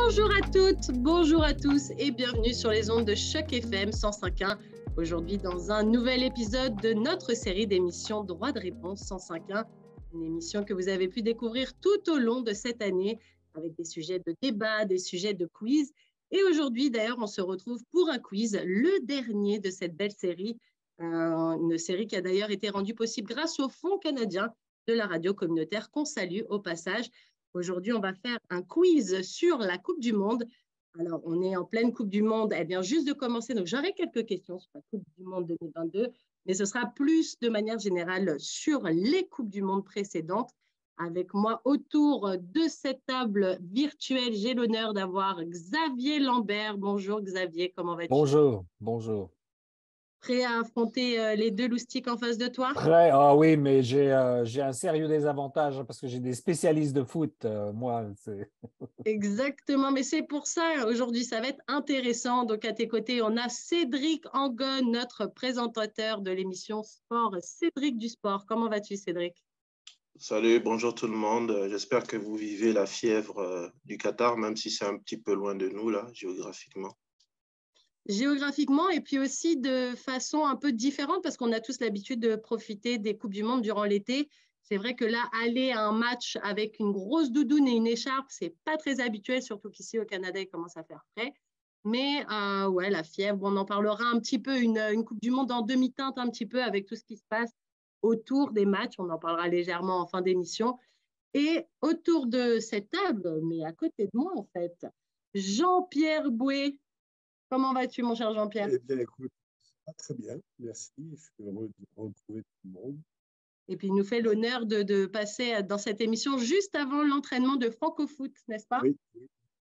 Bonjour à toutes, bonjour à tous et bienvenue sur les ondes de Choc FM 105.1. Aujourd'hui dans un nouvel épisode de notre série d'émissions Droit de réponse 105.1. Une émission que vous avez pu découvrir tout au long de cette année avec des sujets de débat, des sujets de quiz. Et aujourd'hui d'ailleurs on se retrouve pour un quiz, le dernier de cette belle série. Une série qui a d'ailleurs été rendue possible grâce au Fonds canadien de la radio communautaire qu'on salue au passage. Aujourd'hui, on va faire un quiz sur la Coupe du Monde. Alors, on est en pleine Coupe du Monde. Elle vient juste de commencer, donc j'aurai quelques questions sur la Coupe du Monde 2022, mais ce sera plus de manière générale sur les Coupes du Monde précédentes. Avec moi autour de cette table virtuelle, j'ai l'honneur d'avoir Xavier Lambert. Bonjour Xavier, comment vas-tu? Bonjour, bonjour. Prêt à affronter les deux loustiques en face de toi? Prêt? Ah oui, mais j'ai un sérieux désavantage parce que j'ai des spécialistes de foot. Moi, c'est... Exactement, mais c'est pour ça, aujourd'hui, ça va être intéressant. Donc, à tes côtés, on a Cédric Angon, notre présentateur de l'émission Sport. Cédric du Sport, comment vas-tu, Cédric? Salut, bonjour tout le monde. J'espère que vous vivez la fièvre du Qatar, même si c'est un petit peu loin de nous, là, géographiquement. Géographiquement et puis aussi de façon un peu différente parce qu'on a tous l'habitude de profiter des Coupes du Monde durant l'été. C'est vrai que là, aller à un match avec une grosse doudoune et une écharpe, c'est pas très habituel, surtout qu'ici au Canada, il commence à faire frais. Mais ouais, la fièvre, on en parlera un petit peu, une Coupe du Monde en demi-teinte un petit peu avec tout ce qui se passe autour des matchs. On en parlera légèrement en fin d'émission. Et autour de cette table, mais à côté de moi en fait, Jean-Pierre Bouet. Comment vas-tu, mon cher Jean-Pierre? Eh bien, écoute, très bien, merci. Je suis heureux de retrouver tout le monde. Et puis, il nous fait l'honneur de passer dans cette émission juste avant l'entraînement de Francofoot, n'est-ce pas? Oui, oui.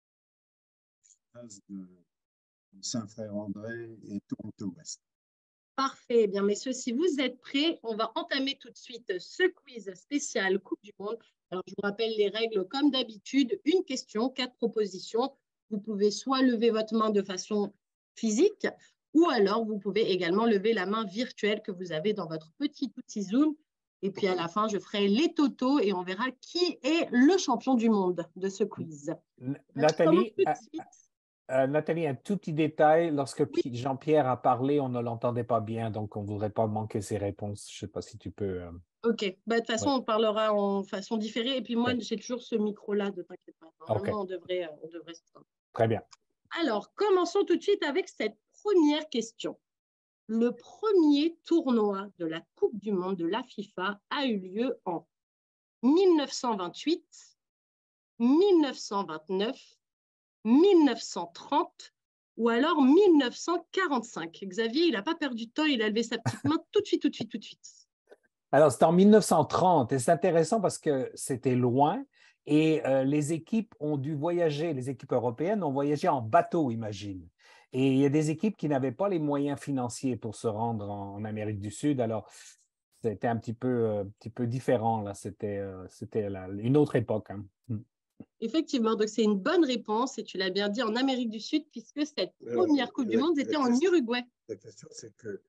De Saint-Frère-André et Toronto-Ouest. Parfait. Eh bien, messieurs, si vous êtes prêts, on va entamer tout de suite ce quiz spécial Coupe du Monde. Alors, je vous rappelle les règles comme d'habitude. Une question, 4 propositions. Vous pouvez soit lever votre main de façon physique ou alors vous pouvez également lever la main virtuelle que vous avez dans votre petit outil Zoom. Et puis, à la fin, je ferai les totos et on verra qui est le champion du monde de ce quiz. Nathalie, Nathalie, un tout petit détail. Lorsque Oui. Jean-Pierre a parlé, on ne l'entendait pas bien, donc on ne voudrait pas manquer ses réponses. Je ne sais pas si tu peux... Ok, bah, de toute façon, ouais. on parlera en façon différée. Et puis moi, Ouais. j'ai toujours ce micro-là, ne t'inquiète pas. Normalement, OK. on devrait se entendre. Très bien. Alors, commençons tout de suite avec cette première question. Le premier tournoi de la Coupe du Monde de la FIFA a eu lieu en 1928, 1929, 1930 ou alors 1945. Xavier, il n'a pas perdu de temps, il a levé sa petite main tout de suite, tout de suite, tout de suite. Alors, c'était en 1930 et c'est intéressant parce que c'était loin et les équipes ont dû voyager, les équipes européennes ont voyagé en bateau, imagine. Et il y a des équipes qui n'avaient pas les moyens financiers pour se rendre en Amérique du Sud. Alors, c'était un petit peu différent, là. C'était une autre époque. Hein. Effectivement, donc c'est une bonne réponse et tu l'as bien dit en Amérique du Sud puisque cette première Coupe du Monde était en Uruguay. La question, c'est que...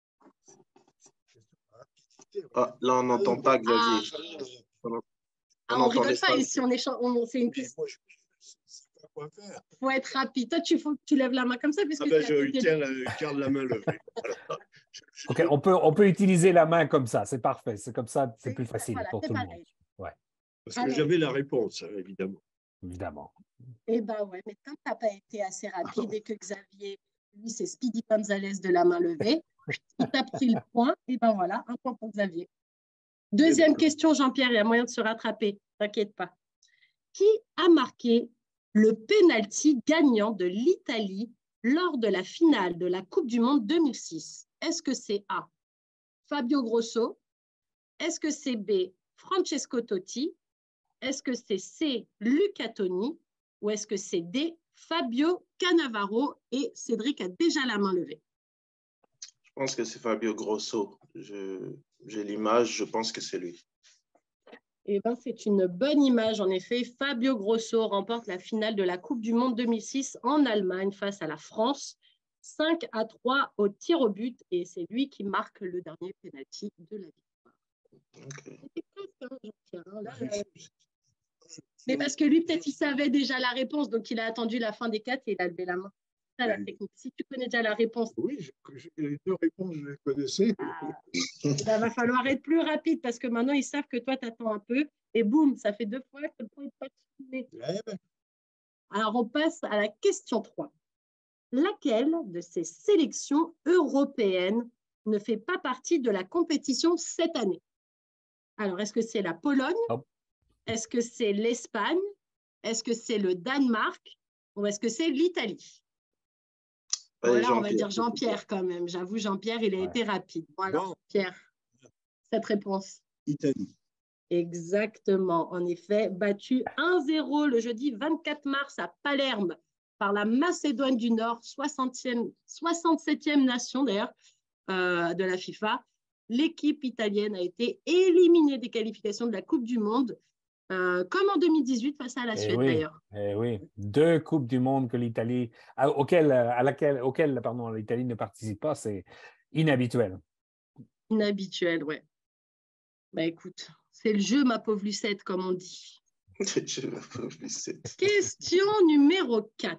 Ah, là, on n'entend pas Xavier. On rigole pas ici, c'est une question. Moi, je sais pas quoi faire. Il faut être rapide. Toi, il faut que tu lèves la main comme ça. Puisque je garde la main levée. OK, on peut utiliser la main comme ça, c'est parfait. C'est comme ça, c'est plus facile voilà, pour tout pareil. le monde. Ouais. Parce que j'avais la réponse, évidemment. Évidemment. Eh bien, ouais, mais quand tu n'as pas été assez rapide et que Xavier, lui, c'est Speedy Gonzalez de la main levée, il t'a pris le point. Et ben voilà, un point pour Xavier. Deuxième question, Jean-Pierre, il y a moyen de se rattraper. T'inquiète pas. Qui a marqué le penalty gagnant de l'Italie lors de la finale de la Coupe du Monde 2006? Est-ce que c'est A, Fabio Grosso? Est-ce que c'est B, Francesco Totti? Est-ce que c'est C, Luca Toni? Ou est-ce que c'est D, Fabio Cannavaro? Et Cédric a déjà la main levée. Je pense que c'est Fabio Grosso. J'ai l'image, je pense que c'est lui. Eh bien, c'est une bonne image. En effet, Fabio Grosso remporte la finale de la Coupe du Monde 2006 en Allemagne face à la France, 5-3 au tir au but. Et c'est lui qui marque le dernier penalty de la victoire. Okay. C'était presque, Jean-Pierre. Là, Mais parce que lui, peut-être, il savait déjà la réponse, donc il a attendu la fin des 4 et il a levé la main. C'est ça la technique. Si tu connais déjà la réponse, Oui, les deux réponses, je les connaissais. il va falloir être plus rapide parce que maintenant, ils savent que toi, tu attends un peu et boum, ça fait 2 fois que le point est pas terminé. Ouais, ben, Alors, on passe à la question 3. Laquelle de ces sélections européennes ne fait pas partie de la compétition cette année? Alors, est-ce que c'est la Pologne? Hop. Est-ce que c'est l'Espagne? Est-ce que c'est le Danemark? Ou est-ce que c'est l'Italie? Allez, Voilà, on va Jean-Pierre. dire Jean-Pierre quand même. J'avoue, Jean-Pierre, il a Ouais. été rapide. Voilà, Bon. Pierre, cette réponse. Italie. Exactement. En effet, battu 1-0 le jeudi 24 mars à Palerme par la Macédoine du Nord, 67e nation d'ailleurs de la FIFA. L'équipe italienne a été éliminée des qualifications de la Coupe du Monde, comme en 2018 face à la Suède d'ailleurs. Eh oui, 2 Coupes du Monde que l'Italie, auxquelles l'Italie ne participe pas, c'est inhabituel. Inhabituel, ouais. Bah écoute, c'est le jeu, ma pauvre Lucette, comme on dit. Question numéro 4.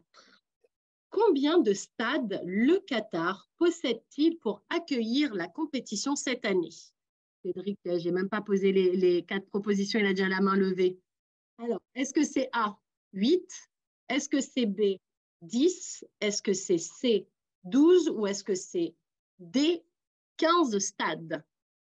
Combien de stades le Qatar possède-t-il pour accueillir la compétition cette année? Cédric, je n'ai même pas posé les 4 propositions, il a déjà la main levée. Alors, est-ce que c'est A, 8? Est-ce que c'est B, 10? Est-ce que c'est C, 12? Ou est-ce que c'est D, 15 stades?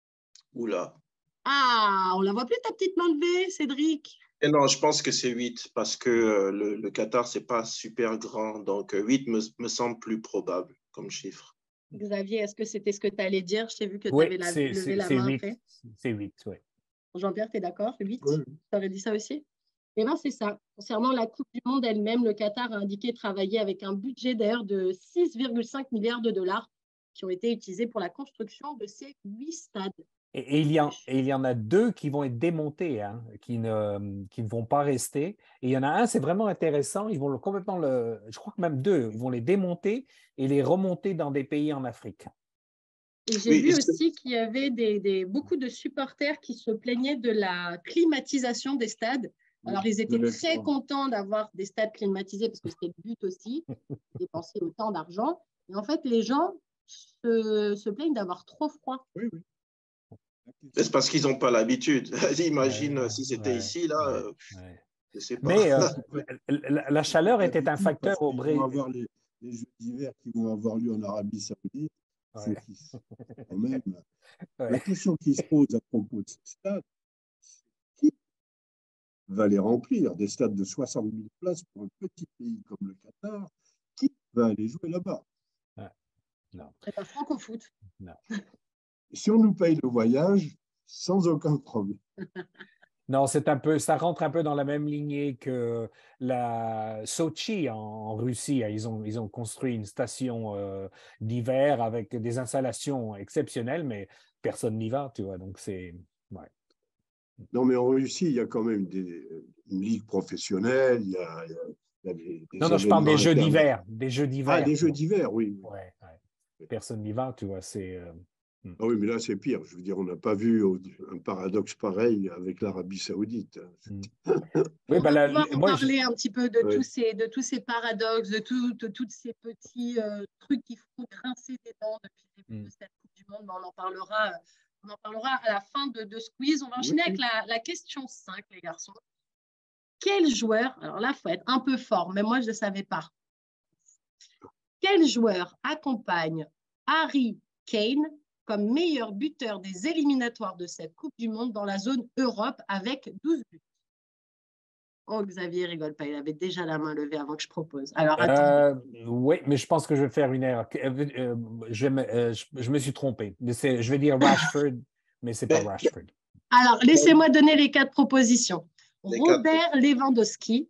Oula. Ah, on la voit plus ta petite main levée, Cédric? Et non, je pense que c'est 8 parce que le Qatar, ce n'est pas super grand. Donc, 8 me semble plus probable comme chiffre. Xavier, est-ce que c'était ce que tu allais dire? Je t'ai vu que tu Oui, avais c'est levé la main 8. après. C'est 8, oui. Jean-Pierre, tu es d'accord? 8? Oui. Tu aurais dit ça aussi? Eh bien, c'est ça. Concernant la Coupe du Monde elle-même, le Qatar a indiqué travailler avec un budget d'ailleurs de 6,5 milliards de dollars qui ont été utilisés pour la construction de ces 8 stades. Et il y en a 2 qui vont être démontés, hein, qui ne vont pas rester. Et il y en a un, c'est vraiment intéressant. Ils vont je crois que même 2, ils vont les démonter et les remonter dans des pays en Afrique. Et j'ai vu aussi qu'il y avait beaucoup de supporters qui se plaignaient de la climatisation des stades. Alors, ils étaient très contents d'avoir des stades climatisés parce que c'était le but aussi, dépenser autant d'argent. Et en fait, les gens se plaignent d'avoir trop froid. Oui, oui. C'est parce qu'ils n'ont pas l'habitude. Imagine si c'était ici, là, je ne sais pas. Mais la chaleur était un facteur au Brésil. On va avoir les Jeux d'hiver qui vont avoir lieu en Arabie Saoudite. Ouais. Quand même. Ouais. La question qui se pose à propos de ces stades, qui va les remplir? Des stades de 60 000 places pour un petit pays comme le Qatar, qui va aller jouer là-bas? Non. C'est pas franco-foot. Non. Si on nous paye le voyage, sans aucun problème. Non, ça rentre un peu dans la même lignée que la Sochi en Russie. Ils ont construit une station d'hiver avec des installations exceptionnelles, mais personne n'y va, tu vois. Donc c'est ouais. Non, mais en Russie, il y a quand même une ligue professionnelle. Il y a des Non, je parle des Jeux internes. d'hiver. Des Jeux d'hiver. Ah, des Jeux d'hiver, oui. Ouais. Personne n'y va, tu vois. Ah oui, mais là, c'est pire. Je veux dire, on n'a pas vu un paradoxe pareil avec l'Arabie Saoudite. Oui, on va parler un petit peu de tous ces paradoxes, de tous ces petits trucs qui font grincer des dents depuis le début de cette Coupe du Monde. Mais on en parlera à la fin de ce quiz. On va enchaîner avec la question 5, les garçons. Quel joueur, alors là, il faut être un peu fort, mais moi, je ne savais pas. Quel joueur accompagne Harry Kane comme meilleur buteur des éliminatoires de cette Coupe du Monde dans la zone Europe avec 12 buts? Oh, Xavier rigole pas, il avait déjà la main levée avant que je propose. Alors, attends. Oui, mais je pense que je vais faire une erreur. Je me suis trompé. Je vais dire Rashford, mais ce n'est pas Rashford. Alors, laissez-moi donner les 4 propositions. Robert Lewandowski,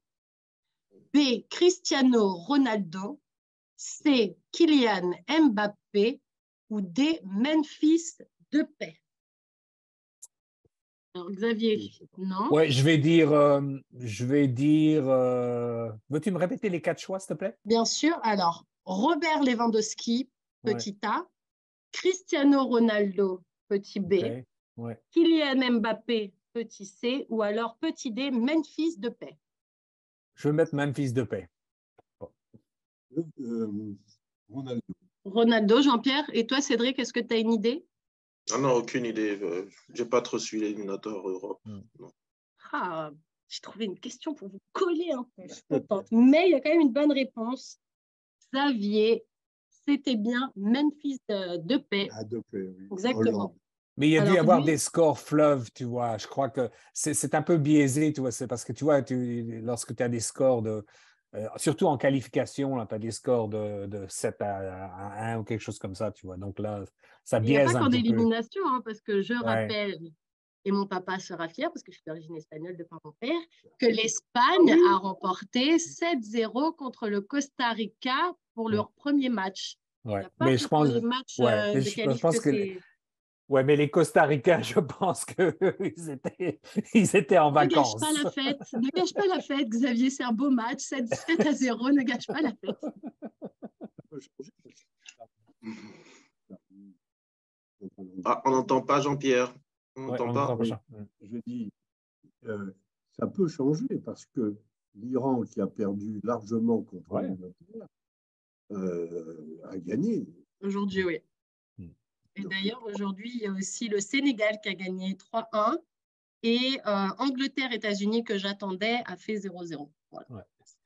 B. Cristiano Ronaldo, C. Kylian Mbappé ou D. Memphis Depay. Alors, Xavier, non? Oui, je vais dire. Veux-tu me répéter les 4 choix, s'il te plaît? Bien sûr. Alors, Robert Lewandowski, petit A, Cristiano Ronaldo, petit B, Okay. Kylian Mbappé, petit C, ou alors petit D, Memphis Depay? Je vais mettre Memphis Depay. Ronaldo. Ronaldo, Jean-Pierre. Et toi, Cédric, est-ce que tu as une idée? Ah non, aucune idée. Je n'ai pas trop suivi l'éliminatoire Europe. Non. Ah, j'ai trouvé une question pour vous coller un peu. Je suis contente. Mais il y a quand même une bonne réponse. Xavier, c'était bien Memphis Depay. Ah, Depay, oui. Exactement. Hollande. Mais il y a dû y Alors, avoir lui- des scores fleuves, tu vois. Je crois que c'est un peu biaisé, tu vois. C'est parce que, tu vois, lorsque tu as des scores de... surtout en qualification, tu as des scores de 7 à 1 ou quelque chose comme ça, tu vois. Donc là, ça Il n'y a pas biaise un qu'en petit peu. élimination, hein, parce que je Ouais. rappelle, et mon papa sera fier, parce que je suis d'origine espagnole de par mon père, que l'Espagne a remporté 7-0 contre le Costa Rica pour leur premier match. Il Ouais. n'y a pas Mais que je pour pense, les matchs ouais, mais de je qualif pense que que c'est... ouais, mais les Costa-Ricains, je pense ils étaient en Ne gâche vacances. pas la fête, ne gâche pas la fête, Xavier, c'est un beau match, 7-0, ne gâche pas la fête. Ah, on n'entend pas Jean-Pierre. On Ouais, n'entend on pas. entend pas ça. Je dis, ça peut changer parce que l'Iran, qui a perdu largement contre Ouais. l'Angleterre, a gagné. Aujourd'hui, oui. Et Donc, d'ailleurs, aujourd'hui, il y a aussi le Sénégal qui a gagné 3-1 et Angleterre-États-Unis que j'attendais a fait 0-0. Voilà. Ouais.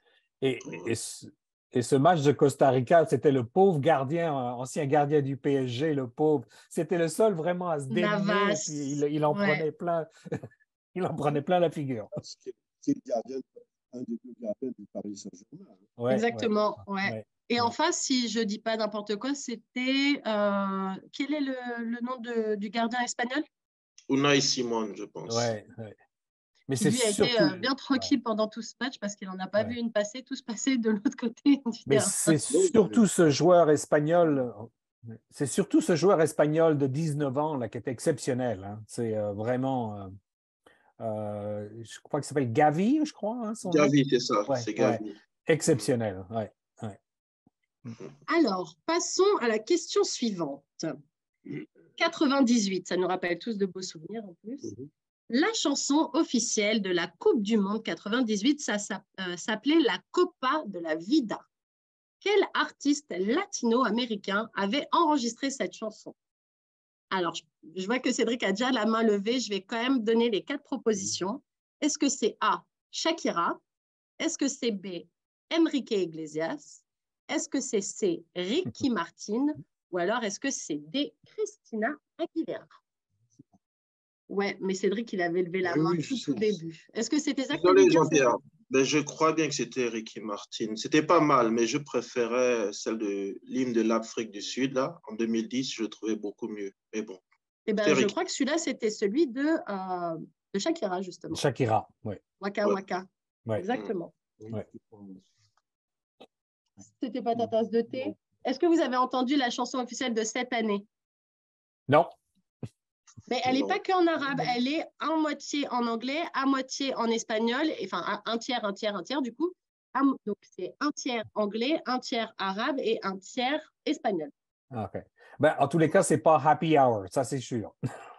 Et ce match de Costa Rica, c'était le pauvre gardien, ancien gardien du PSG, le pauvre. C'était le seul vraiment à se démener. Navas, Puis il en ouais. prenait plein. Il en prenait plein la figure. c'est le gardien, un des deux gardiens du Paris Saint-Germain. Ouais, Exactement, ouais, ouais. ouais. Et en face, si je ne dis pas n'importe quoi, c'était... quel est le nom du gardien espagnol? Unai Simon, je pense. Ouais, ouais. Mais Qui c'est lui a été surtout. bien tranquille pendant tout ce match parce qu'il n'en a pas Ouais. vu une passer, tous passer de l'autre côté du Mais terrain. c'est surtout ce joueur espagnol. C'est surtout ce joueur espagnol de 19 ans là, qui est exceptionnel. Hein. C'est vraiment. Je crois qu'il s'appelle Gavi, je crois, hein, son nom. Gavi, c'est ça. Ouais, C'est ouais. Gavi. Exceptionnel. Ouais, ouais. Alors, passons à la question suivante. 98, ça nous rappelle tous de beaux souvenirs en plus. La chanson officielle de la Coupe du Monde 98, ça s'appelait la Copa de la Vida. Quel artiste latino-américain avait enregistré cette chanson? Alors, je vois que Cédric a déjà la main levée. Je vais quand même donner les 4 propositions. Est-ce que c'est A, Shakira? Est-ce que c'est B, Enrique Iglesias? Est-ce que c'est C, Ricky Martin? Ou alors est-ce que c'est D, Christina Aguilera? Ouais, mais Cédric, il avait levé la main tout au début. Est-ce que c'était ça que tu Désolé, veux dire, Jean-Pierre. Ben, je crois bien que c'était Ricky Martin. C'était pas mal, mais je préférais celle de l'hymne de l'Afrique du Sud. Là, en 2010, je le trouvais beaucoup mieux. Mais bon. Eh ben, je crois que celui-là, c'était celui de Shakira, justement. Shakira, oui. Waka Waka. Ouais. Exactement. Ouais. C'était pas ta tasse de thé? Est-ce que vous avez entendu la chanson officielle de cette année? Non. Mais elle n'est pas qu'en arabe, elle est à moitié en anglais, à moitié en espagnol, enfin un tiers du coup. Donc c'est un tiers anglais, un tiers arabe et un tiers espagnol. OK. Ben, en tous les cas, ce n'est pas happy hour, ça c'est sûr.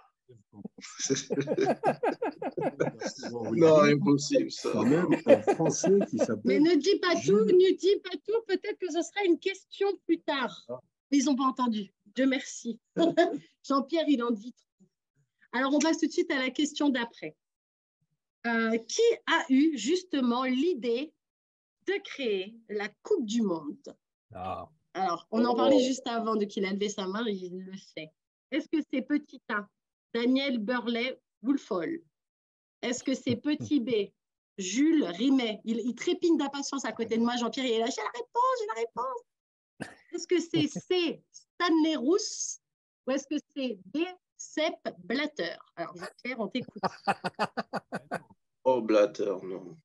Non, impossible ça. Quand même un Français qui s'appelle. Mais ne dis pas tout, ne dis pas tout, peut-être que ce sera une question plus tard. Ils n'ont pas entendu. Dieu merci. Jean-Pierre, il en dit trop. Alors, on passe tout de suite à la question d'après. Qui a eu justement l'idée de créer la Coupe du Monde? Ah. Alors, on en parlait juste avant de qu'il a levé sa main, il le sait. Est-ce que c'est petit A, Daniel Burley-Woolfol? Est-ce que c'est petit B, Jules Rimet? Il trépigne d'impatience à côté de moi, Jean-Pierre, il est là, j'ai la réponse. Est-ce que c'est C, Stanley Rousse? Ou est-ce que c'est D, Sepp Blatter? Alors, Jean-Pierre, on t'écoute. Oh, Blatter, non.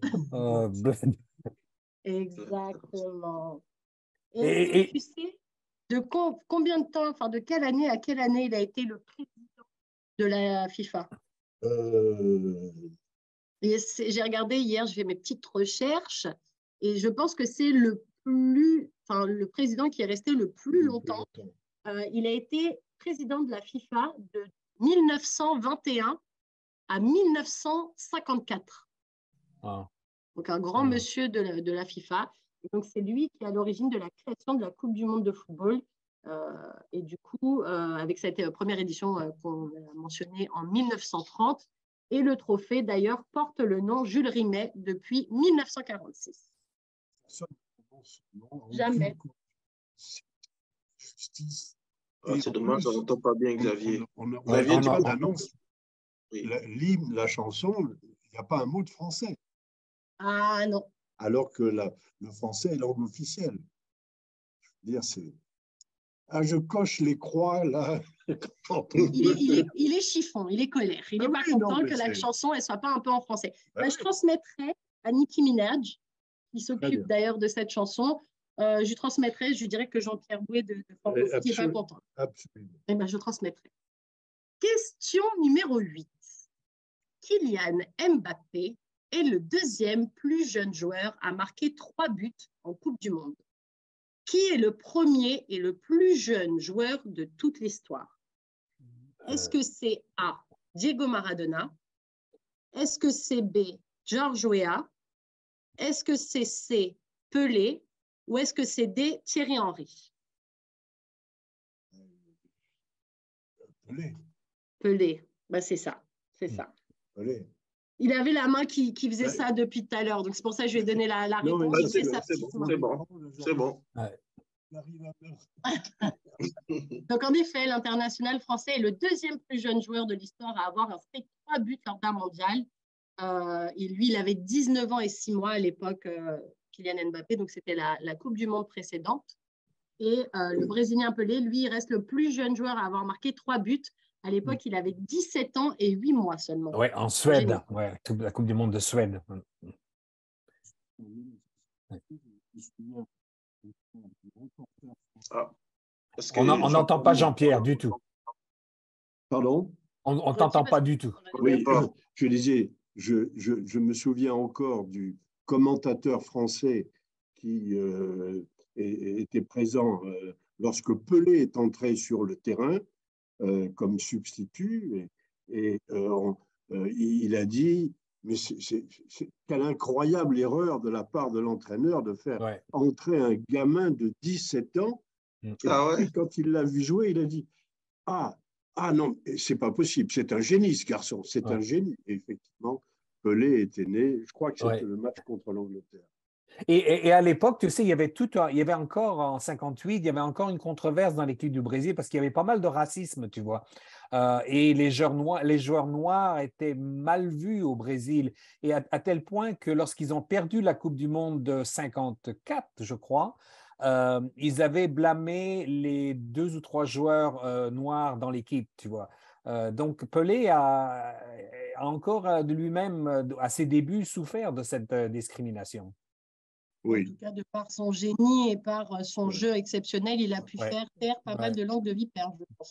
Exactement. Et tu sais de combien de temps, enfin de quelle année à quelle année il a été le président de la FIFA? J'ai regardé hier, j'ai fait mes petites recherches et je pense que c'est le président qui est resté le plus longtemps. Il a été président de la FIFA de 1921 à 1954. Ah. Donc, un grand monsieur de la FIFA. Et donc, c'est lui qui est à l'origine de la création de la Coupe du monde de football. Et du coup, avec cette première édition qu'on a mentionnée en 1930, et le trophée, d'ailleurs, porte le nom Jules Rimet depuis 1946. Jamais. Justice. C'est dommage, on n'entend pas bien Xavier. Xavier, tu pas d'annonce. L'hymne, la chanson, il n'y a pas un mot de français. Ah non. Alors que le français est langue officielle. Je veux dire, c'est... Ah, je coche les croix, là. Il est chiffon, il est colère. Il n'est pas content que la chanson ne soit pas un peu en français. Je transmettrai à Nicki Minaj, qui s'occupe d'ailleurs de cette chanson. Je lui transmettrai, je lui dirai que Jean-Pierre Bouet de France n'est pas content. Absolument. Et je transmettrai. Question numéro 8. Kylian Mbappé est le deuxième plus jeune joueur à marquer 3 buts en Coupe du Monde. Qui est le premier et le plus jeune joueur de toute l'histoire? Est-ce que c'est A, Diego Maradona? Est-ce que c'est B, George Weah? Est-ce que c'est C, Pelé? Ou est-ce que c'est D, Thierry Henry? Pelé. C'est ça. C'est ça. Pelé. Il avait la main qui faisait ça depuis tout à l'heure. Donc, c'est pour ça que je lui ai donné la réponse. C'est bon. Ouais. Donc, en effet, l'international français est le deuxième plus jeune joueur de l'histoire à avoir inscrit 3 buts lors d'un mondial. Et lui, il avait 19 ans et 6 mois à l'époque, Kylian Mbappé. Donc, c'était la Coupe du Monde précédente. Et le Brésilien Pelé, lui, il reste le plus jeune joueur à avoir marqué 3 buts. À l'époque, il avait 17 ans et 8 mois seulement. Oui, en Suède. Ouais, la Coupe du Monde de Suède. On n'entend pas Jean-Pierre du tout. Pardon? On ne t'entend pas du tout. Oui, je disais, je me souviens encore du commentateur français qui était présent lorsque Pelé est entré sur le terrain comme substitut et il a dit mais quelle incroyable erreur de la part de l'entraîneur de faire entrer un gamin de 17 ans. Et quand il l'a vu jouer, il a dit ah non, c'est pas possible, c'est un génie ce garçon, c'est un génie. Et effectivement, Pelé était né, je crois que c'était le match contre l'Angleterre. Et à l'époque, tu sais, il y avait encore en 58, il y avait encore une controverse dans l'équipe du Brésil parce qu'il y avait pas mal de racisme, tu vois. Et les joueurs noirs étaient mal vus au Brésil. Et à tel point que lorsqu'ils ont perdu la Coupe du Monde de 54, je crois, ils avaient blâmé les 2 ou 3 joueurs noirs dans l'équipe, tu vois. Donc, Pelé a encore de lui-même, à ses débuts, souffert de cette discrimination. Oui. En tout cas, de par son génie et par son jeu exceptionnel, il a pu faire taire pas mal de langues de vipère, je pense.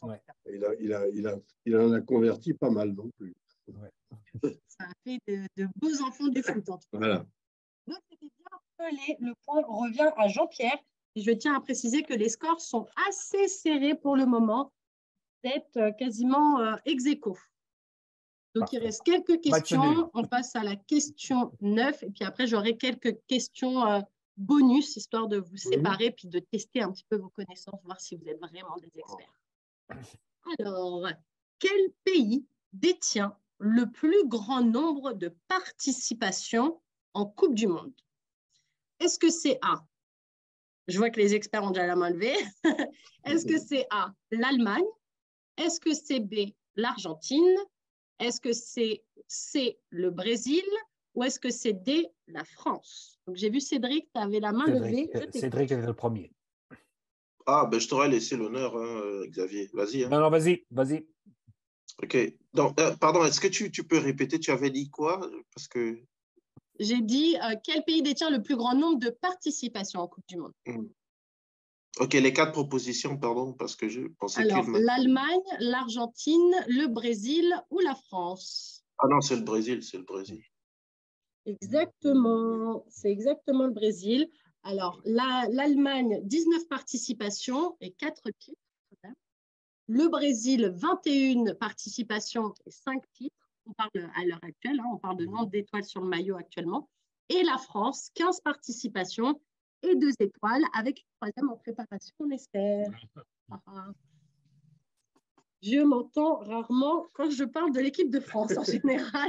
Il en a converti pas mal non plus. Ça a fait de beaux enfants du foot, en tout cas. Voilà. Donc, c'était bien Pelé. Le point revient à Jean-Pierre. Et je tiens à préciser que les scores sont assez serrés pour le moment, d'être quasiment ex-aequo. Donc, il reste quelques questions. On passe à la question 9. Et puis après, j'aurai quelques questions bonus, histoire de vous séparer, puis de tester un petit peu vos connaissances, voir si vous êtes vraiment des experts. Alors, quel pays détient le plus grand nombre de participations en Coupe du Monde? Est-ce que c'est A? Je vois que les experts ont déjà la main levée. Est-ce que c'est A, l'Allemagne? Est-ce que c'est B, l'Argentine? Est-ce que c'est C, le Brésil, ou est-ce que c'est D, la France? Donc, j'ai vu Cédric, tu avais la main levée. Cédric était le premier. Je t'aurais laissé l'honneur, Xavier. Vas-y. Non, vas-y. OK. Donc, pardon, est-ce que tu peux répéter, tu avais dit quoi? Parce que... J'ai dit quel pays détient le plus grand nombre de participations en Coupe du Monde? OK, les 4 propositions, pardon, parce que je pensais que... Alors, l'Allemagne, l'Argentine, le Brésil ou la France? Ah non, c'est le Brésil, Exactement, c'est exactement le Brésil. Alors, l'Allemagne, 19 participations et 4 titres. Le Brésil, 21 participations et 5 titres. on parle à l'heure actuelle, on parle de nombre d'étoiles sur le maillot actuellement. Et la France, 15 participations et 2 étoiles, avec une troisième en préparation, on espère. Je m'entends rarement quand je parle de l'équipe de France en général.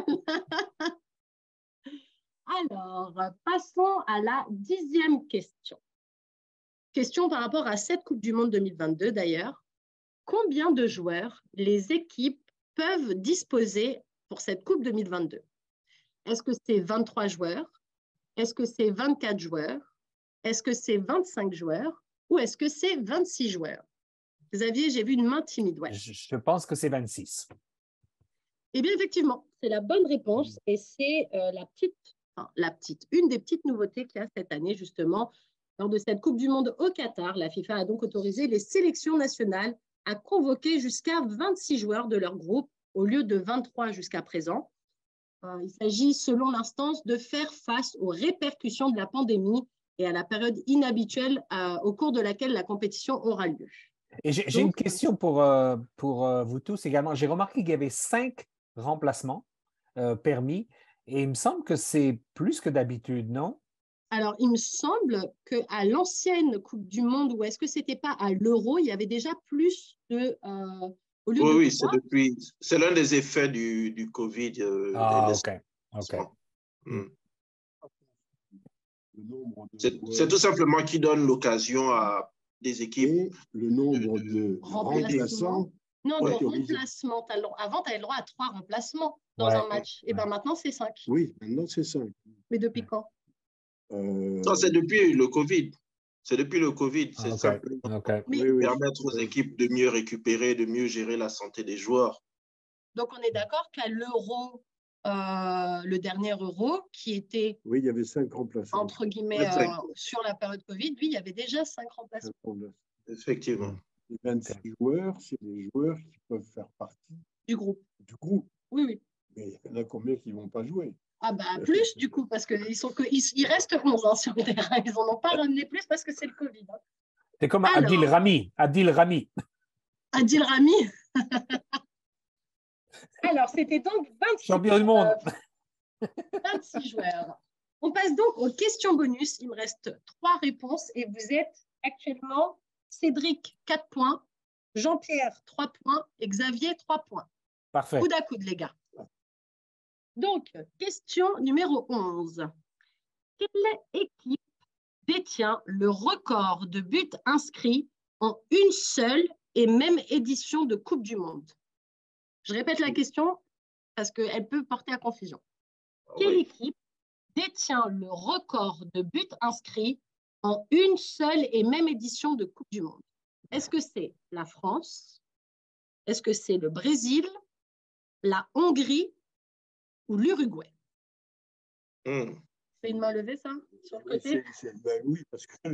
Alors, passons à la 10e question. Question par rapport à cette Coupe du Monde 2022 d'ailleurs. Combien de joueurs les équipes peuvent disposer pour cette Coupe 2022? Est-ce que c'est 23 joueurs? Est-ce que c'est 24 joueurs? Est-ce que c'est 25 joueurs? Ou est-ce que c'est 26 joueurs? Xavier, j'ai vu une main timide. Ouais. Je pense que c'est 26. Eh bien, effectivement, c'est la bonne réponse et c'est une des petites nouveautés qu'il y a cette année, justement. Lors de cette Coupe du Monde au Qatar, la FIFA a donc autorisé les sélections nationales à convoquer jusqu'à 26 joueurs de leur groupe au lieu de 23 jusqu'à présent. Il s'agit, selon l'instance, de faire face aux répercussions de la pandémie et à la période inhabituelle au cours de laquelle la compétition aura lieu. Et j'ai une question pour vous tous également. J'ai remarqué qu'il y avait 5 remplacements permis et il me semble que c'est plus que d'habitude, non? Alors, il me semble qu'à l'ancienne Coupe du Monde, ou est-ce que ce n'était pas à l'Euro, il y avait déjà plus de… au lieu de 3. C'est l'un des effets du Covid. OK. C'est tout simplement qui donne l'occasion à des équipes. Et le nombre de remplaçants. Non, de remplacements. Avant, tu avais le droit à 3 remplacements dans un match. Et bien maintenant, c'est 5. Oui, maintenant, c'est 5. Mais depuis quand? Non, c'est depuis le Covid. C'est depuis le Covid. C'est simplement pour permettre aux équipes de mieux récupérer, de mieux gérer la santé des joueurs. Donc, on est d'accord qu'à l'Euro, le dernier Euro, qui était… Oui, il y avait 5 remplaçants. Entre guillemets, sur la période Covid, lui, il y avait déjà 5 remplaçants. Effectivement. Les 26 joueurs, c'est des joueurs qui peuvent faire partie du groupe. Oui. Mais il y en a combien qui ne vont pas jouer? Ah bah plus du coup, parce qu'il reste 11 sur le terrain. Ils n'en ont pas ramené plus parce que c'est le Covid. C'est comme Adil Rami. Adil Rami. Alors, c'était donc 26 champion du monde. 26 joueurs. On passe donc aux questions bonus. Il me reste 3 réponses et vous êtes actuellement Cédric, 4 points, Jean-Pierre, 3 points et Xavier, 3 points. Parfait. Coude à coude, les gars. Donc, question numéro 11. Quelle équipe détient le record de buts inscrits en une seule et même édition de Coupe du Monde? Je répète la question parce qu'elle peut porter à confusion. Quelle équipe détient le record de buts inscrits en une seule et même édition de Coupe du Monde? Est-ce que c'est la France? Est-ce que c'est le Brésil, la Hongrie ou l'Uruguay? C'est une main levée, ça, sur le côté? Oui, parce que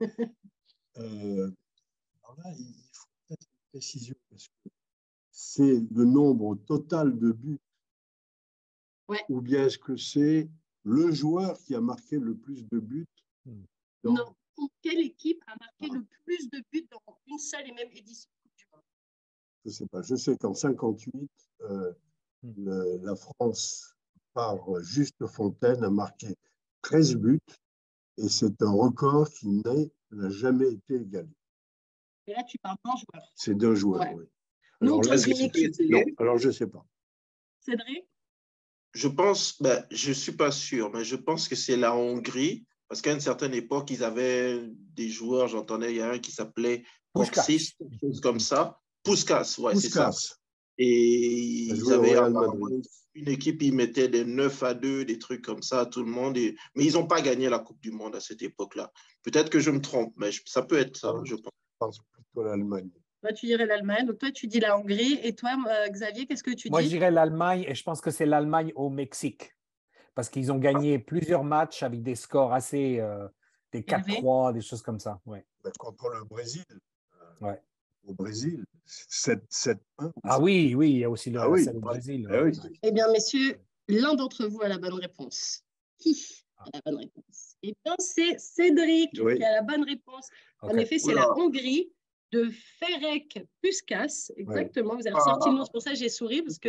alors là, il faut peut-être une précision, parce que c'est le nombre total de buts, ou bien est-ce que c'est le joueur qui a marqué le plus de buts? Non, quelle équipe a marqué le plus de buts dans une seule et même édition du monde? Je ne sais pas. Je sais qu'en 1958, la France, par Juste Fontaine, a marqué 13 buts et c'est un record qui n'a jamais été égalé. Et là, tu parles d'un joueur. C'est d'un joueur, oui. Alors, là, alors, je ne sais pas. Cédric? Je pense, je ne suis pas sûr, mais je pense que c'est la Hongrie, parce qu'à une certaine époque, ils avaient des joueurs, j'entendais, il y a un qui s'appelait Puskás, quelque chose comme ça. Puskás, ouais, c'est ça. Et ils avaient une équipe, ils mettaient des 9-2, des trucs comme ça, tout le monde. Mais ils n'ont pas gagné la Coupe du Monde à cette époque-là. Peut-être que je me trompe, mais ça peut être ça, je pense. Je pense plutôt à l'Allemagne. Toi, tu dirais l'Allemagne. Donc, toi, tu dis la Hongrie. Et toi, Xavier, qu'est-ce que tu dis? Moi, je dirais l'Allemagne et je pense que c'est l'Allemagne au Mexique. Parce qu'ils ont gagné plusieurs matchs avec des scores assez… des 4-3, des choses comme ça. Ouais. Contre le Brésil. Ouais. Au Brésil, 7-1. Ah oui, il y a aussi le Brésil. Eh bien, messieurs, l'un d'entre vous a la bonne réponse. Qui a la bonne réponse? Eh bien, c'est Cédric qui a la bonne réponse. En effet, c'est la Hongrie de Ferenc Puskás. Exactement, vous avez ressorti le nom, c'est pour ça que j'ai souri, parce que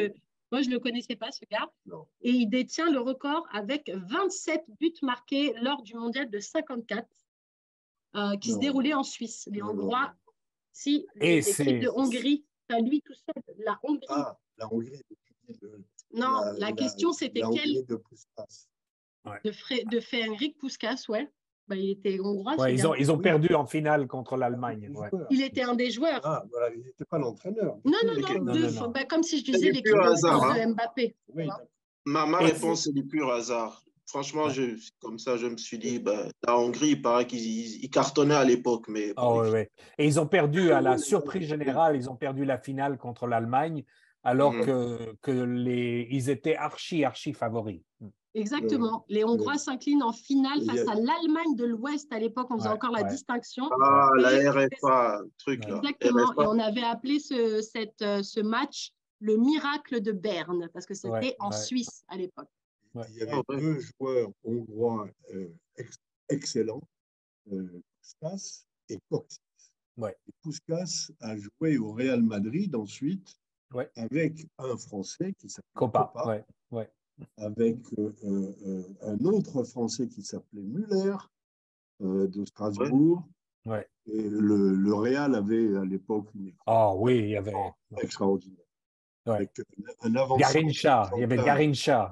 Moi, je ne le connaissais pas, ce gars. Non. Et il détient le record avec 27 buts marqués lors du mondial de 54 qui se déroulait en Suisse. Les Hongrois, si, l'équipe de Hongrie, c'est lui tout seul. La Hongrie. Ah, la Hongrie. Non, la question, c'était quel Ouais. de Ferenc Puskás, ouais. Ben, il était hongrois. Ouais, ils ont perdu en finale contre l'Allemagne. Ouais. Il était un des joueurs. Ah, voilà, il n'était pas l'entraîneur. Non. Ben, comme si je disais l'équipe de Mbappé. Oui, ma réponse, c'est du pur hasard. Franchement, comme ça, je me suis dit, la Hongrie, il paraît qu'ils cartonnaient à l'époque. Mais bon, ouais. Et ils ont perdu à la surprise générale, ils ont perdu la finale contre l'Allemagne, alors ils étaient archi favoris. Exactement. Les Hongrois s'inclinent en finale face à l'Allemagne de l'Ouest. À l'époque, on faisait encore la distinction. Ah, la RFA, truc là. Exactement. RFA. Et on avait appelé ce match le miracle de Berne, parce que c'était en Suisse à l'époque. Il y avait deux joueurs hongrois excellents, Puskás et Kocsis. Puskás a joué au Real Madrid ensuite avec un Français qui s'appelait Kopa. Avec un autre Français qui s'appelait Müller de Strasbourg. Et le Real avait à l'époque une équipe extraordinaire. Avec un avancement. Garincha, il y avait Garincha.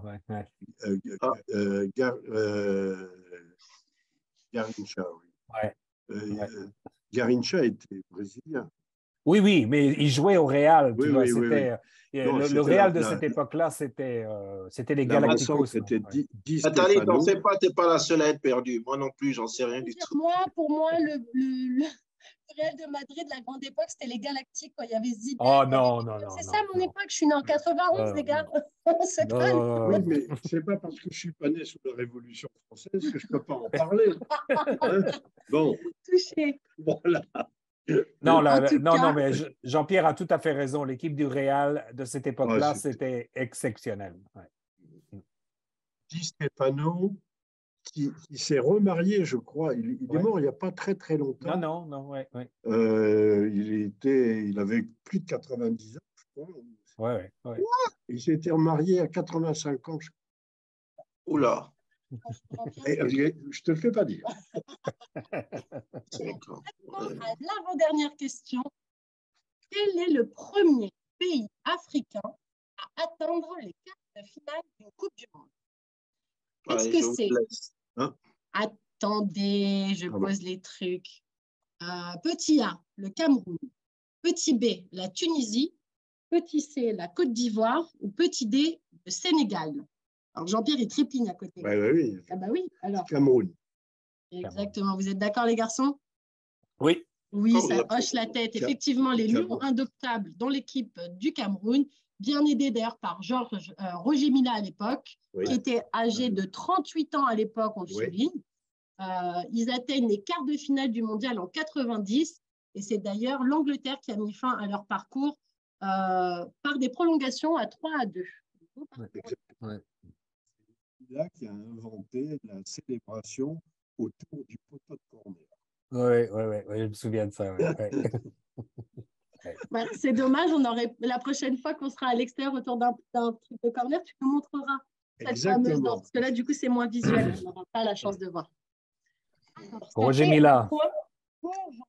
Garincha, oui. Garincha était brésilien. Oui, mais il jouait au Real. Oui. Le Real de cette époque-là, c'était les Galacticos. Nathalie, t'en fais pas, t'es pas la seule à être perdue. Moi non plus, j'en sais rien du tout. Pour moi, le Real de Madrid, la grande époque, c'était les Galactiques, quand il y avait Zidane. Oh non. C'est ça mon époque, je suis née en 91, les gars. Oui, mais c'est pas parce que je suis pas né sous la Révolution française que je peux pas en parler. Bon. Touché. Voilà. Non, mais Jean-Pierre a tout à fait raison. L'équipe du Real de cette époque-là, c'était exceptionnel. Di Stefano, qui s'est remarié, je crois. Il est mort il n'y a pas très longtemps. Non. Il avait plus de 90 ans, je crois. Il s'était remarié à 85 ans. Oula. Je te le fais pas dire. L'avant-dernière question. Quel est le premier pays africain à atteindre les quarts de finale d'une Coupe du Monde? Est-ce que c'est... Attendez, je pose les trucs. Petit A, le Cameroun. Petit B, la Tunisie. Petit C, la Côte d'Ivoire. Ou petit D, le Sénégal. Alors, Jean-Pierre, il trépigne à côté. Oui. Ah bah oui, alors. Cameroun. Exactement. Vous êtes d'accord, les garçons? Oui. Oui, ça hoche la tête. Effectivement, les Lions indoptables dans l'équipe du Cameroun, bien aidés d'ailleurs par Roger Mila à l'époque, qui était âgé de 38 ans à l'époque, on le souligne. Ils atteignent les quarts de finale du mondial en 90, et c'est d'ailleurs l'Angleterre qui a mis fin à leur parcours par des prolongations à 3-2. C'est là qui a inventé la célébration autour du poteau de corner. Oui, je me souviens de ça. C'est dommage, la prochaine fois qu'on sera à l'extérieur autour d'un truc de corner, tu nous montreras cette fameuse danse. Parce que là, du coup, c'est moins visuel. On n'aura pas la chance de voir. Roger Mila. On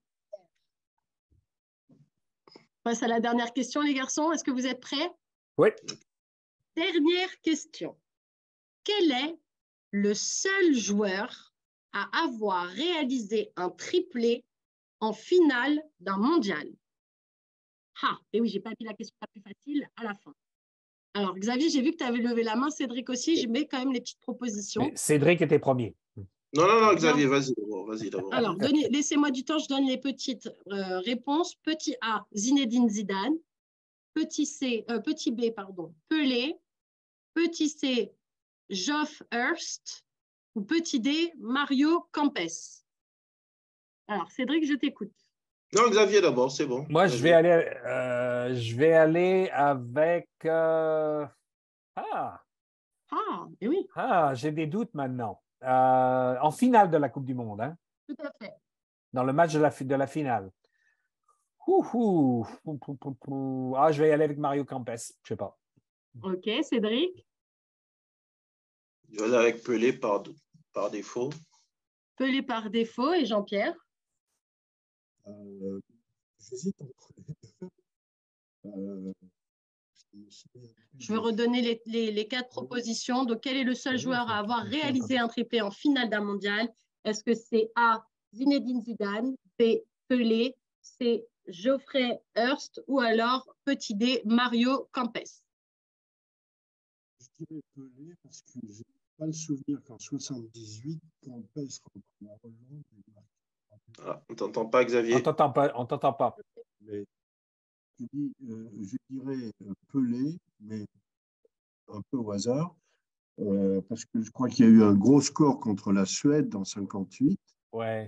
passe à la dernière question, les garçons. Est-ce que vous êtes prêts? Oui. Dernière question. Quel est le seul joueur à avoir réalisé un triplé en finale d'un mondial? Et oui, je n'ai pas mis la question la plus facile à la fin. Alors, Xavier, j'ai vu que tu avais levé la main. Cédric aussi, je mets quand même les petites propositions. Mais Cédric était premier. Non, Xavier, vas-y d'abord. Alors, laissez-moi du temps, je donne les petites réponses. Petit A, Zinedine Zidane. Petit B, Pelé. Petit C, Geoff Hurst. Ou petit D, Mario Kempes. Alors, Cédric, je t'écoute. Non, Xavier d'abord, c'est bon. Moi, je vais aller avec... et oui. J'ai des doutes maintenant. En finale de la Coupe du Monde. Hein? Tout à fait. Dans le match de la finale. Je vais y aller avec Mario Kempes. Je ne sais pas. Ok, Cédric? Je vais aller avec Pelé par défaut. Pelé par défaut et Jean-Pierre? J'hésite entre les deux. Je vais redonner les 4 propositions. Donc, quel est le seul joueur à avoir réalisé un triplé en finale d'un mondial? Est-ce que c'est A, Zinedine Zidane, B, Pelé, C, Geoffrey Hurst ou alors, petit D, Mario Kempes? Je dirais Pelé parce que je n'ai pas le souvenir qu'en 78, Campes contre la Hollande. Ah, on ne t'entend pas, Xavier. On t'entend pas. Mais je dirais Pelé, mais un peu au hasard, parce que je crois qu'il y a eu un gros score contre la Suède en 58. Ouais.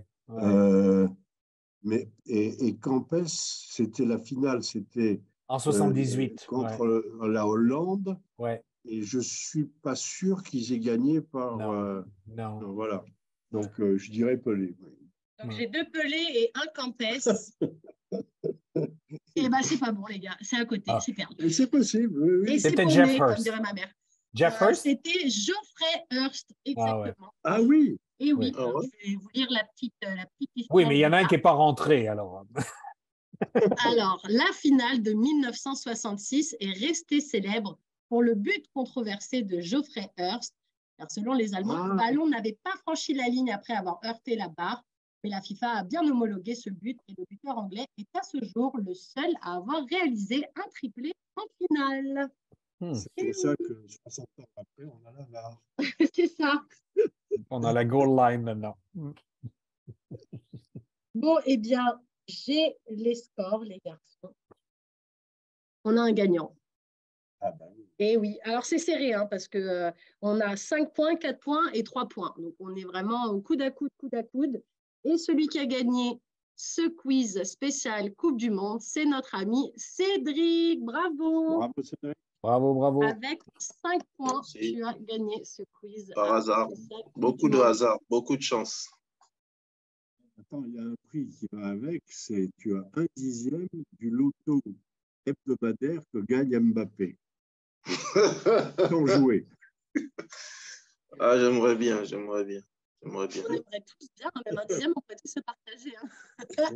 Et Campes, c'était la finale, c'était En 78. contre la Hollande. Ouais. Et je ne suis pas sûr qu'ils aient gagné par. Non. Voilà. Donc, je dirais Pelé. Oui. Donc, j'ai 2 Pelé et 1 Kempes. Et bien, c'est pas bon, les gars. C'est à côté, c'est perdu. C'est possible. Oui. Et c'est C'était paumé, Jeff comme Hurst. dirait ma mère. Jeff Hurst? C'était Geoffrey Hurst, exactement. Ah oui. Et oui, Ah ouais. je vais vous lire la petite histoire. Oui, mais il y en a un qui n'est pas rentré, alors. Alors, la finale de 1966 est restée célèbre pour le but controversé de Geoffrey Hurst. Car selon les Allemands, le ballon n'avait pas franchi la ligne après avoir heurté la barre. Mais la FIFA a bien homologué ce but et le buteur anglais est à ce jour le seul à avoir réalisé un triplé en finale. C'est pour ça que 60 ans après, on a la VAR. C'est ça. On a la goal line maintenant. Bon, eh bien, j'ai les scores, les garçons. On a un gagnant. Ah ben oui. Et oui, alors c'est serré, hein, parce que on a 5 points, 4 points et 3 points. Donc, on est vraiment au coude à coude, coude à coude. Et celui qui a gagné ce quiz spécial Coupe du Monde, c'est notre ami Cédric. Bravo! Bravo, Cédric. Bravo. Avec 5 points, Merci. tu as gagné ce quiz. Par hasard. spécial Coupe Beaucoup du de Monde. hasard, beaucoup de chance. Attends, il y a un prix qui va avec, c'est tu as 1/10 du loto hebdomadaire que gagne Mbappé. Sans jouer. Ah, j'aimerais bien. On aimerait tous bien, même un 10e, on pourrait tous se partager. Hein.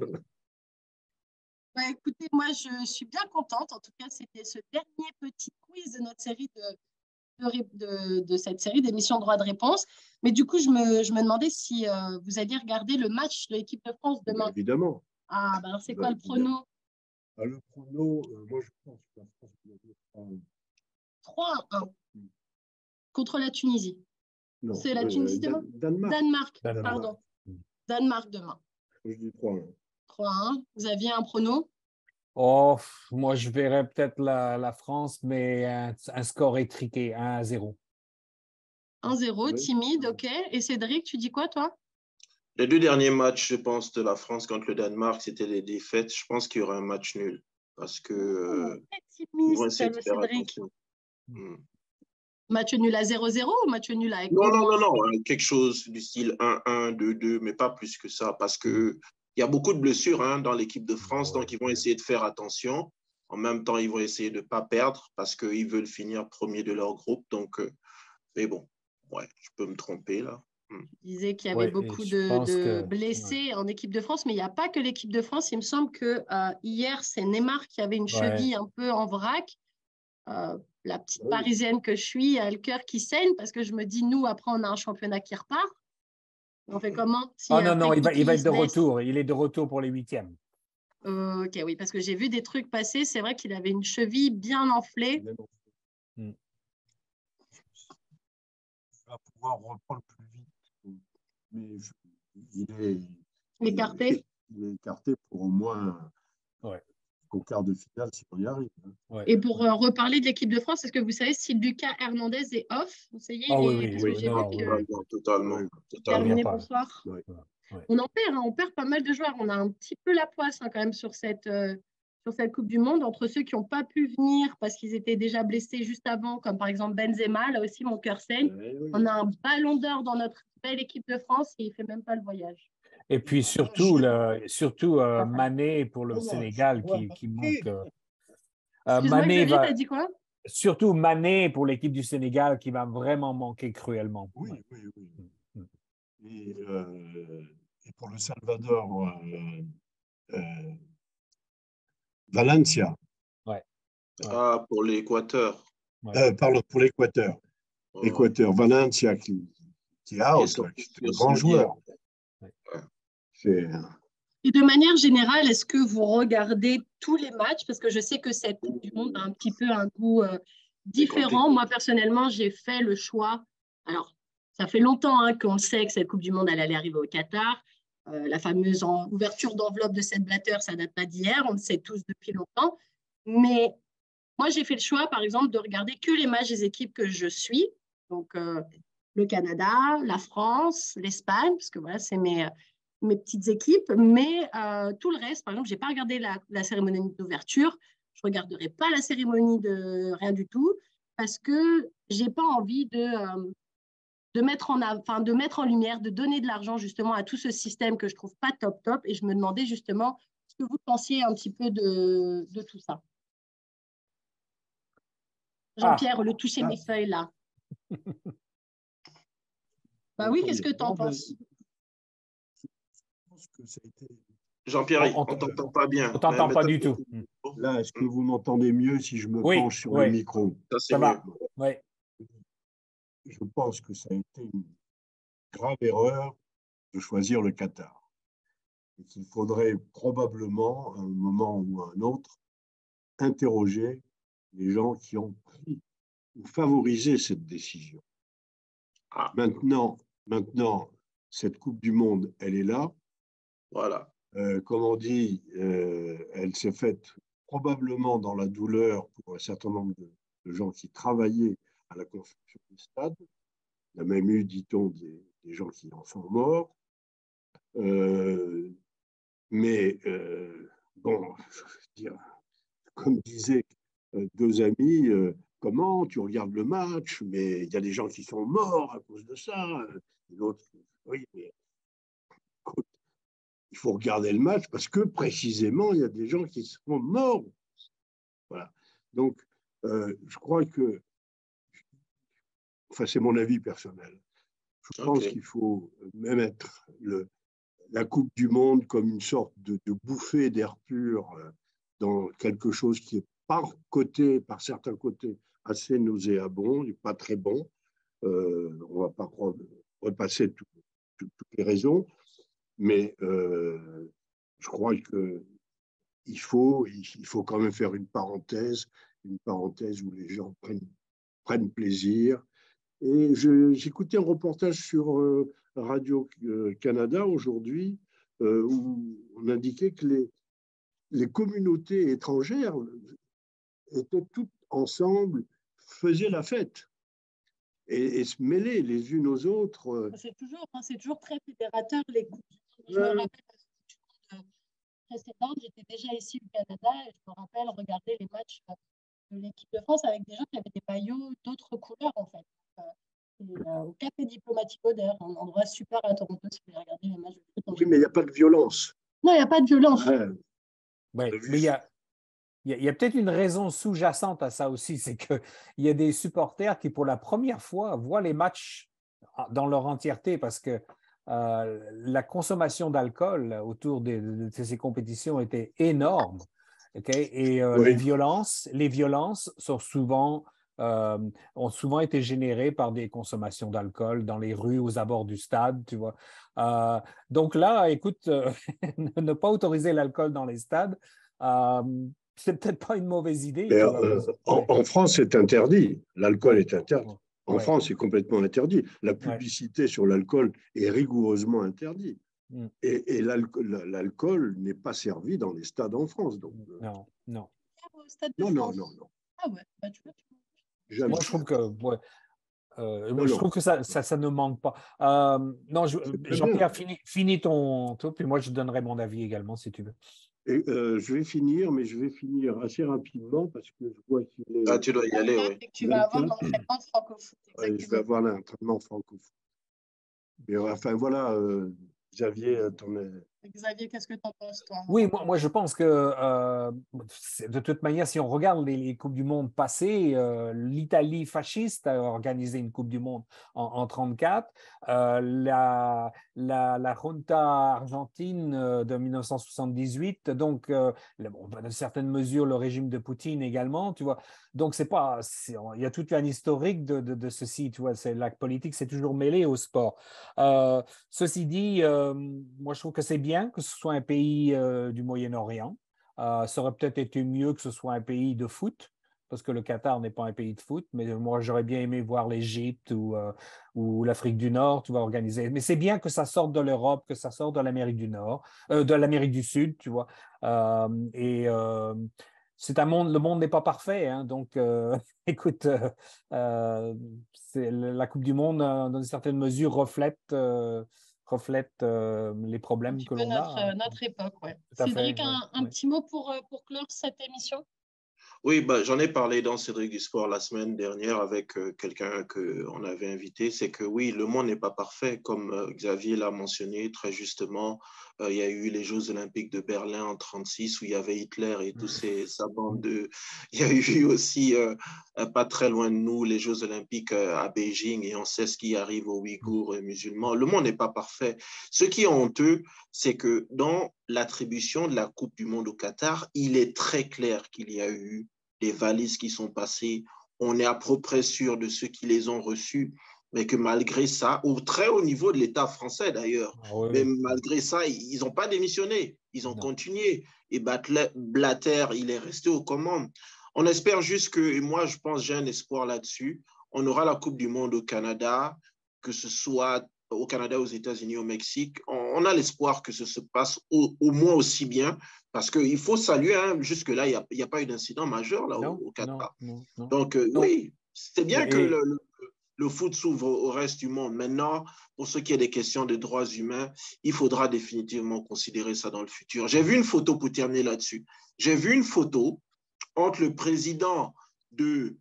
Bah, écoutez, moi, je suis bien contente. En tout cas, c'était ce dernier petit quiz de notre série de cette série d'émissions Droit de réponse. Mais du coup, je me demandais si vous alliez regarder le match de l'équipe de France demain. Bah, évidemment. Ah, bah alors c'est quoi le prono? Le prono, moi je pense que la France doit être 3-1 contre la Tunisie. non, C'est la Tunisie demain? Danemark. Pardon. Danemark demain. Je dis 3-1. 3-1. Vous aviez un prono? Oh, moi, je verrais peut-être la France, mais un score étriqué, 1-0. 1-0, Oui. timide, ok. Et Cédric, tu dis quoi, toi? Les 2 derniers matchs, je pense, de la France contre le Danemark, c'était des défaites. Je pense qu'il y aura un match nul parce que ils vont essayer de faire Cédric. attention. Match nul à 0-0 ou match nul avec Non, au moins... quelque chose du style 1-1, 2-2, mais pas plus que ça parce que il y a beaucoup de blessures dans l'équipe de France, donc ils vont essayer de faire attention. En même temps, ils vont essayer de ne pas perdre parce qu'ils veulent finir premier de leur groupe. Donc, mais bon, ouais, je peux me tromper là. Je disais qu'il y avait beaucoup de blessés en équipe de France, mais il n'y a pas que l'équipe de France. Il me semble que hier, c'est Neymar qui avait une cheville un peu en vrac. La petite Parisienne que je suis a le cœur qui saigne parce que je me dis, nous, après, on a un championnat qui repart. On fait comment si non, il va être de retour. Il est de retour pour les 8e. Ok, oui, parce que j'ai vu des trucs passer. C'est vrai qu'il avait une cheville bien enflée. Il va pouvoir reprendre plus vite. Mais il est Écarté. Il est écarté pour au moins au quart de finale si on y arrive. Et pour reparler de l'équipe de France, est-ce que vous savez si Lucas Hernandez est off? Vous savez, Totalement. Terminé, bonsoir. On en perd, on perd pas mal de joueurs. On a un petit peu la poisse quand même sur cette Coupe du Monde, entre ceux qui n'ont pas pu venir parce qu'ils étaient déjà blessés juste avant, comme par exemple Benzema, là aussi mon cœur saigne. On a un ballon d'or dans notre belle équipe de France et il ne fait même pas le voyage. Et puis surtout Mané pour le Sénégal qui manque. Excuse-moi, Xavier, t'as dit quoi? Surtout Mané pour l'équipe du Sénégal qui va vraiment manquer cruellement. Oui, Ouais. oui, oui. Et pour le Salvador, Valencia, Ouais. Ouais. Ah, pour l'Équateur. Ouais. pardon, pour l'Équateur. Équateur, Valencia qui est Et out, son là, qui est un futur grand signé. joueur. Ouais. C'est- Et de manière générale, est-ce que vous regardez tous les matchs? Parce que je sais que cette Coupe du Monde a un petit peu un goût différent. compliqué. Moi, personnellement, j'ai fait le choix. Alors, ça fait longtemps qu'on sait que cette Coupe du Monde, elle allait arriver au Qatar. La fameuse ouverture d'enveloppe de cette Blatter, ça date pas d'hier. On le sait tous depuis longtemps. Mais moi, j'ai fait le choix, par exemple, de regarder que les matchs des équipes que je suis. Donc, le Canada, la France, l'Espagne, parce que voilà, c'est mes petites équipes. Mais tout le reste, par exemple, je n'ai pas regardé la cérémonie d'ouverture. Je ne regarderai pas la cérémonie de rien du tout parce que je n'ai pas envie de mettre de mettre en lumière, de donner de l'argent justement à tout ce système que je ne trouve pas top. Et je me demandais justement ce que vous pensiez un petit peu de tout ça. Jean-Pierre, le toucher mes feuilles là. Bah oui, qu'est-ce que tu en penses? Je pense que ça a été... Jean-Pierre, on ne t'entend pas bien. On ne t'entend pas du tout. Là, est-ce que vous m'entendez mieux si je me Oui, penche sur oui. le micro? Ça va. Oui. Je pense que ça a été une grave erreur de choisir le Qatar. Et qu'il faudrait probablement, à un moment ou à un autre, interroger les gens qui ont pris ou favorisé cette décision. Ah. Maintenant, cette Coupe du Monde, elle est là. Voilà. Comme on dit, elle s'est faite probablement dans la douleur pour un certain nombre de gens qui travaillaient à la construction du stade. Il y a même eu, dit-on, des gens qui en sont morts. Mais bon, je veux dire, comme disaient deux amis, comment tu regardes le match, mais il y a des gens qui sont morts à cause de ça. L'autre, oui, mais écoute, il faut regarder le match parce que précisément, il y a des gens qui sont morts. Voilà. Donc, je crois que, enfin, c'est mon avis personnel. Je pense qu'il faut même être la Coupe du Monde comme une sorte de bouffée d'air pur dans quelque chose qui est par certains côtés, assez nauséabond et pas très bon. On ne va pas repasser toutes les raisons, mais je crois qu'il faut quand même faire une parenthèse où les gens prennent plaisir. Et j'écoutais un reportage sur Radio-Canada aujourd'hui où on indiquait que les communautés étrangères étaient toutes ensemble, faisaient la fête et se mêlaient les unes aux autres. C'est toujours très fédérateur les coupes. Je me rappelle la précédente, j'étais déjà ici au Canada et je me rappelle regarder les matchs de l'équipe de France avec des gens qui avaient des maillots d'autres couleurs en fait. Au Café Diplomatico, d'ailleurs, un endroit super à Toronto si vous voulez regarder les matchs de foot. Oui, mais il n'y a pas de violence. Non, il n'y a pas de violence. Ouais, mais il y a peut-être une raison sous-jacente à ça aussi, c'est qu'il y a des supporters qui, pour la première fois, voient les matchs dans leur entièreté parce que la consommation d'alcool autour de ces compétitions était énorme. Okay? Et Oui. les violences ont souvent été générées par des consommations d'alcool dans les rues, aux abords du stade, tu vois. Donc là, écoute, ne pas autoriser l'alcool dans les stades, c'est peut-être pas une mauvaise idée. Mais, en France, c'est interdit. L'alcool est interdit. En France, c'est complètement interdit. La publicité sur l'alcool est rigoureusement interdite. Et l'alcool n'est pas servi dans les stades en France. Donc, non. Non. Ah ouais, bah, tu vois. Moi, je trouve que je trouve que ça ne manque pas. Non, Jean-Pierre, finis ton truc, puis moi, je donnerai mon avis également, si tu veux. Et, je vais finir, mais je vais finir assez rapidement parce que je vois qu'il est... Ah, tu dois y aller, oui. Tu vas avoir l'entraînement francophone. Je vais avoir l'entraînement francophone. Mais enfin, voilà, Xavier, Xavier, qu'est-ce que tu en penses, toi? Oui, moi je pense que de toute manière, si on regarde les Coupes du Monde passées, l'Italie fasciste a organisé une Coupe du Monde en 1934. La Junta argentine de 1978, donc dans une certaine mesure le régime de Poutine également, tu vois. Donc il y a toute une historique de ceci, tu vois. La politique s'est toujours mêlée au sport. Ceci dit, moi je trouve que c'est bien que ce soit un pays du Moyen-Orient. Ça aurait peut-être été mieux que ce soit un pays de foot, parce que le Qatar n'est pas un pays de foot, mais moi j'aurais bien aimé voir l'Égypte ou l'Afrique du Nord, tu vois, organiser. Mais c'est bien que ça sorte de l'Europe, que ça sorte de l'Amérique du Nord, de l'Amérique du Sud, tu vois. C'est un monde, le monde n'est pas parfait, hein, donc écoute, la Coupe du Monde, dans une certaine mesure, reflète les problèmes que l'on a. Notre époque, ouais. Tout à Cédric, fait, un petit mot pour clore cette émission? Oui, j'en ai parlé dans Cédric du Sport la semaine dernière avec quelqu'un qu'on avait invité. C'est que oui, le monde n'est pas parfait, comme Xavier l'a mentionné très justement. Il y a eu les Jeux Olympiques de Berlin en 1936 où il y avait Hitler et sa bande de. Il y a eu aussi, pas très loin de nous, les Jeux Olympiques à Beijing et on sait ce qui arrive aux Ouïghours musulmans. Le monde n'est pas parfait. Ce qui est honteux, c'est que dans l'attribution de la Coupe du Monde au Qatar, il est très clair qu'il y a eu des valises qui sont passées. On est à peu près sûr de ceux qui les ont reçus, mais que malgré ça, au très haut niveau de l'État français d'ailleurs, mais malgré ça, ils n'ont pas démissionné, ils ont continué. Et Blatter, il est resté aux commandes. On espère juste que, et moi je pense, j'ai un espoir là-dessus, on aura la Coupe du Monde au Canada, que ce soit au Canada, aux États-Unis, au Mexique. On a l'espoir que ce se passe au moins aussi bien, parce qu'il faut saluer, hein, jusque-là, il n'y a pas eu d'incident majeur là, au Qatar. Non. Donc, oui, c'est bien que le foot s'ouvre au reste du monde. Maintenant, pour ce qui est des questions de droits humains, il faudra définitivement considérer ça dans le futur. J'ai vu une photo, pour terminer là-dessus, j'ai vu une photo entre le président de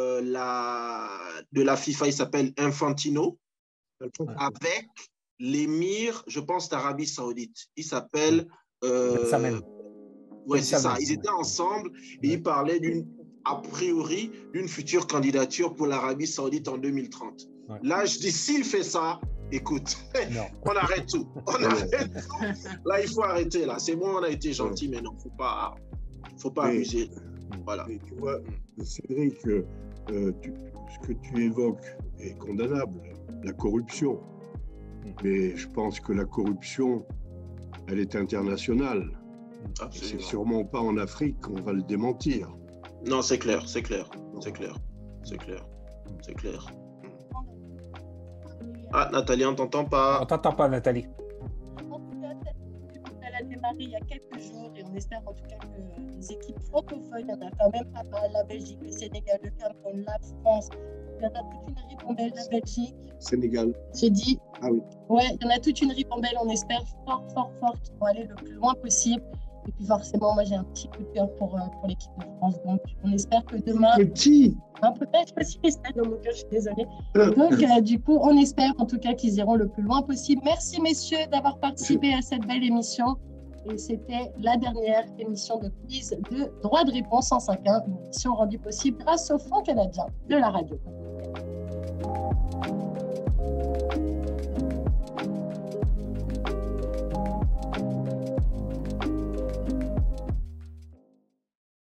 la FIFA, il s'appelle Infantino, avec l'émir, je pense, d'Arabie Saoudite. Il s'appelle... ouais, c'est ça. Ils étaient ensemble et ils parlaient a priori, d'une future candidature pour l'Arabie Saoudite en 2030. Ouais. Là, je dis, s'il fait ça, écoute, on arrête tout. Là, il faut arrêter. Là, c'est bon, on a été gentil, mais non, faut pas abuser. Voilà. Mais tu vois, Cédric, ce que tu évoques est condamnable, la corruption. Mais je pense que la corruption, elle est internationale. C'est sûrement pas en Afrique qu'on va le démentir. Non, c'est clair. Ah, Nathalie, on t'entend pas. On t'entend pas, Nathalie. Elle a démarré il y a quelques jours et on espère en tout cas que les équipes francophones, il y en a quand même pas mal, la Belgique, le Sénégal, le Cameroun, la France, il y en a toute une ribambelle, la Belgique. Sénégal. J'ai dit. Ah oui. Ouais, il y en a toute une ribambelle, on espère fort qu'ils vont aller le plus loin possible. Et puis forcément, moi j'ai un petit coup de cœur pour l'équipe de France. Donc on espère que demain. Un peu peut-être aussi, dans mon cœur, je suis désolée. Donc du coup, on espère en tout cas qu'ils iront le plus loin possible. Merci messieurs d'avoir participé à cette belle émission. Et c'était la dernière émission de quiz de Droit de réponse 105.1, une émission rendue possible grâce au Fonds canadien de la radio.